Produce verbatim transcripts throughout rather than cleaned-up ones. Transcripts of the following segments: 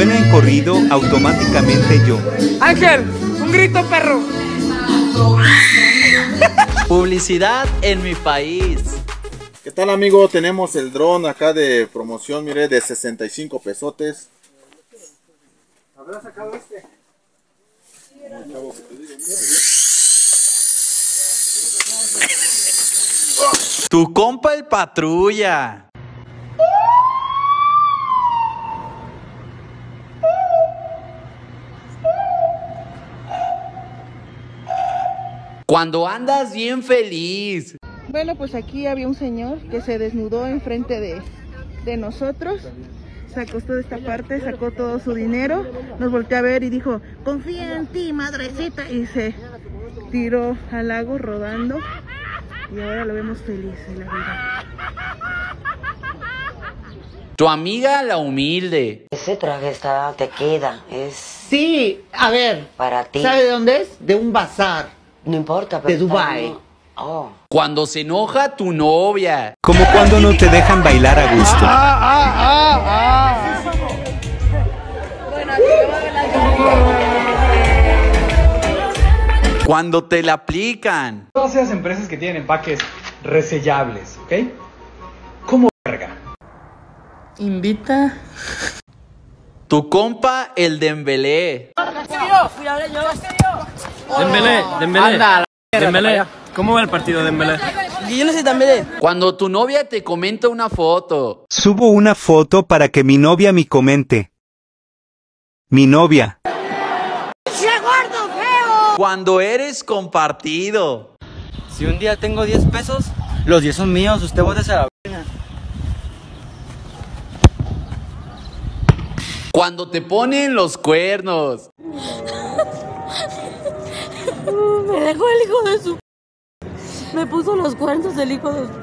suena en corrido, automáticamente yo. Ángel, un grito, perro. Publicidad en mi país. ¿Qué tal, amigo? Tenemos el dron acá de promoción, mire, de sesenta y cinco pesotes. ¿Habrás sacado este? Tu compa el patrulla. Cuando andas bien feliz. Bueno, pues aquí había un señor que se desnudó enfrente de, de nosotros. Se acostó de esta parte, sacó todo su dinero, nos volteó a ver y dijo, confía en ti, madrecita. Y se tiró al lago rodando. Y ahora lo vemos feliz en la vida. Tu amiga la humilde. Ese traje está, te queda, es... Sí, a ver. Para ti. ¿Sabe de dónde es? De un bazar. No importa, pero... De Dubái. No. Oh. Cuando se enoja tu novia. Como cuando no te dejan bailar a gusto. Ah, ah, ah, ah. Cuando te la aplican. Todas esas empresas que tienen empaques resellables, ¿ok? ¿Cómo verga? Invita. Tu compa el Dembélé. Dembélé, Dembélé. Dembélé. ¿Cómo va el partido, Dembélé? Yo no sé Dembélé. Cuando tu novia te comenta una foto. Subo una foto para que mi novia me comente. Mi novia. Cuando eres compartido. Si un día tengo diez pesos, los diez son míos, usted bótese a la verga. Cuando te ponen los cuernos. Me dejó el hijo de su... Me puso los cuernos el hijo de su...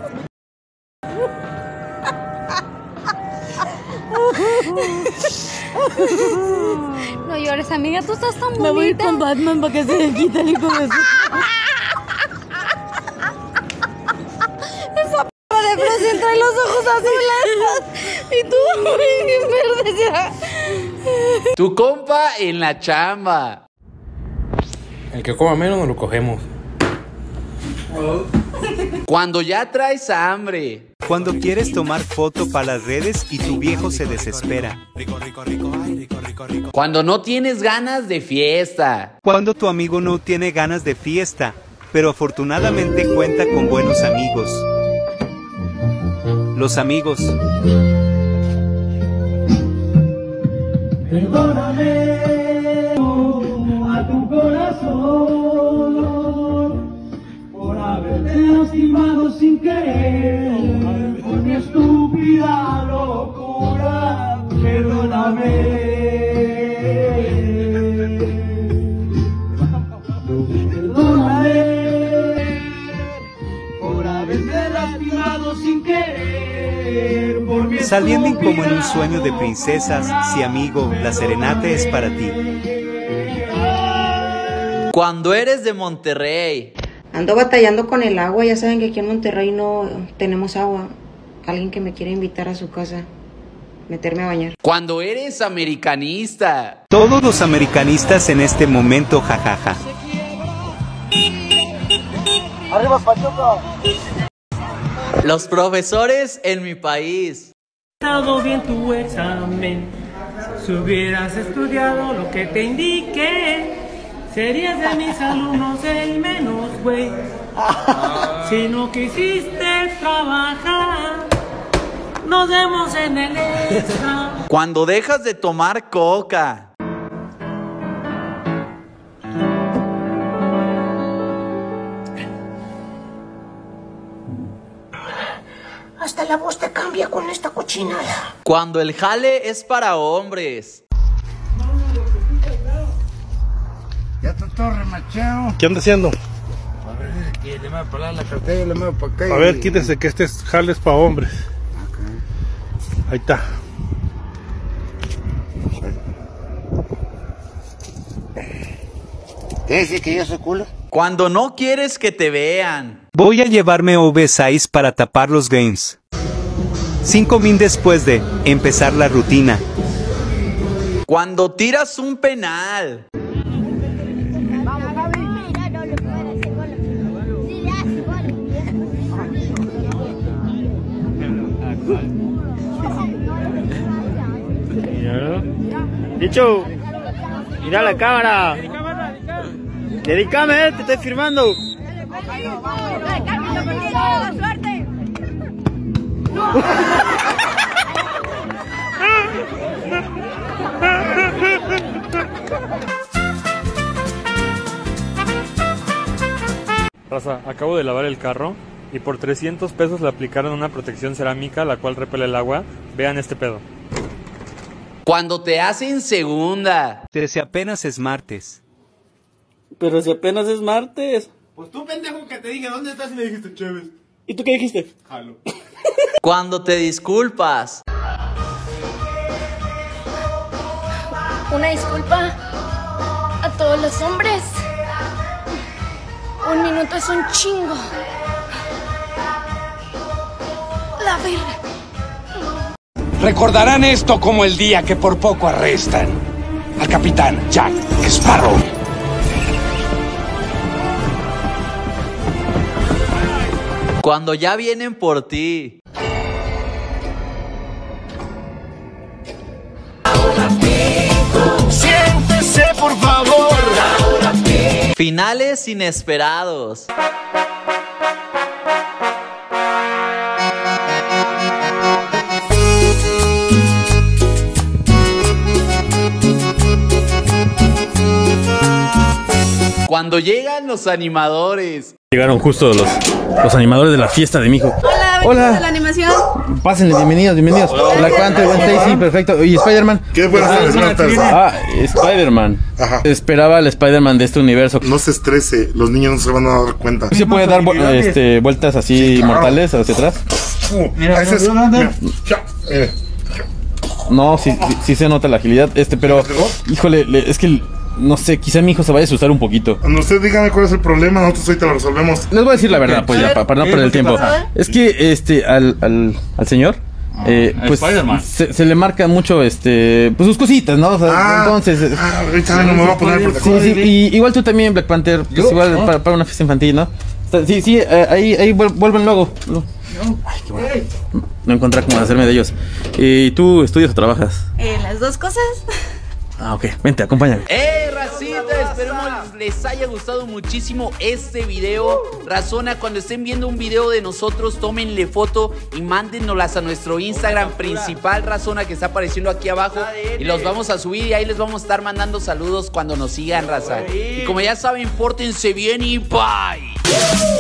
No llores, amiga, tú estás tan bonita. Me voy a ir con Batman para que se le quite el hijo de su... Esa p*** de fresa trae los ojos azules. Y tú, bien verdes ya. Tu compa en la chamba. El que coma menos nos lo cogemos. Cuando ya traes hambre. Cuando quieres tomar foto para las redes y tu viejo se desespera. Cuando no tienes ganas de fiesta. Cuando tu amigo no tiene ganas de fiesta, pero afortunadamente cuenta con buenos amigos. Los amigos. Perdóname a tu corazón por haberte lastimado sin querer, por mi estúpida locura. Perdóname. Perdóname por haberte lastimado sin querer, por mi Saliendo como en un sueño de princesas, sí amigo, la serenata es para ti. Cuando eres de Monterrey. Ando batallando con el agua, ya saben que aquí en Monterrey no tenemos agua. Alguien que me quiera invitar a su casa, meterme a bañar. Cuando eres americanista. Todos los americanistas en este momento, jajaja. Arriba, Pachuca. Los profesores en mi país. Estado bien tu examen, si hubieras estudiado lo que te indiqué, serías de mis alumnos el menos güey. Si no quisiste trabajar, nos vemos en el extra. Cuando dejas de tomar coca. Hasta la voz te cambia con esta cochinada. Cuando el jale es para hombres. Ya está todo remachado. ¿Qué anda haciendo? A ver, que le muevo para la cartera y le muevo para acá. A ver, quítese que este es jales para hombres. Okay. Ahí está. ¿Qué dice que yo soy culo? Cuando no quieres que te vean. Voy a llevarme oversize para tapar los games. Cinco min después de empezar la rutina. Cuando tiras un penal. Dicho, mira la cámara. Dedícame, te estoy firmando. ¡Suerte! Raza, acabo de lavar el carro y por trescientos pesos le aplicaron una protección cerámica la cual repele el agua. Vean este pedo. Cuando te hacen segunda. Pero si apenas es martes. Pero si apenas es martes. Pues tú, pendejo, que te dije, ¿dónde estás? Y me dijiste, Chévez. ¿Y tú qué dijiste? Jalo. Cuando te disculpas. Una disculpa a todos los hombres. Un minuto es un chingo. La verga. Recordarán esto como el día que por poco arrestan al capitán Jack Sparrow. Cuando ya vienen por ti. Siéntese, por favor. Finales inesperados. Cuando llegan los animadores. Llegaron justo los, los animadores de la fiesta de mi hijo. Hola, Hola. de la animación. Pásenle, bienvenidos, bienvenidos. Hola. Black Panther, Gwen Stacy, perfecto. ¿Y Spider-Man? ¿Qué buenas tardes, buenas tardes? Ah, Spider-Man. Ajá. Esperaba al Spider-Man de este universo. No se estrese, los niños no se van a dar cuenta. ¿Sí se puede dar vu- este, vueltas así Sí, claro. mortales hacia atrás? Uh, mira, ese es, mira, ya, eh. No, sí, sí, sí se nota la agilidad. Este, pero, híjole, le- es que, no sé, quizá mi hijo se vaya a asustar un poquito. No, usted dígame cuál es el problema, nosotros ahorita lo resolvemos. Les voy a decir la verdad, pues ya, pa- para no perder el tiempo. Es que, este, al, al, al señor, eh, a pues, Spider-Man. se, se le marca mucho, este, pues sus cositas, ¿no? O sea, Ah, entonces... eh, ah, ahorita no me voy a poner por Sí, sí, y igual tú también, Black Panther, pues ¿Yo? igual ¿No? para, para una fiesta infantil, ¿no? Está- Sí, sí, eh, ahí, ahí vuel- vuelven luego. Ay, qué bueno. No encontré cómo hacerme de ellos. ¿Y tú estudias o trabajas? Eh, las dos cosas. Ah, ok, vente, acompáñame. ¡Eh, racita! Esperemos les haya gustado muchísimo este video. Razona, cuando estén viendo un video de nosotros, tómenle foto y mándennoslas a nuestro Instagram principal, Razona, que está apareciendo aquí abajo. Y los vamos a subir y ahí les vamos a estar mandando saludos cuando nos sigan, raza. Y como ya saben, pórtense bien y bye.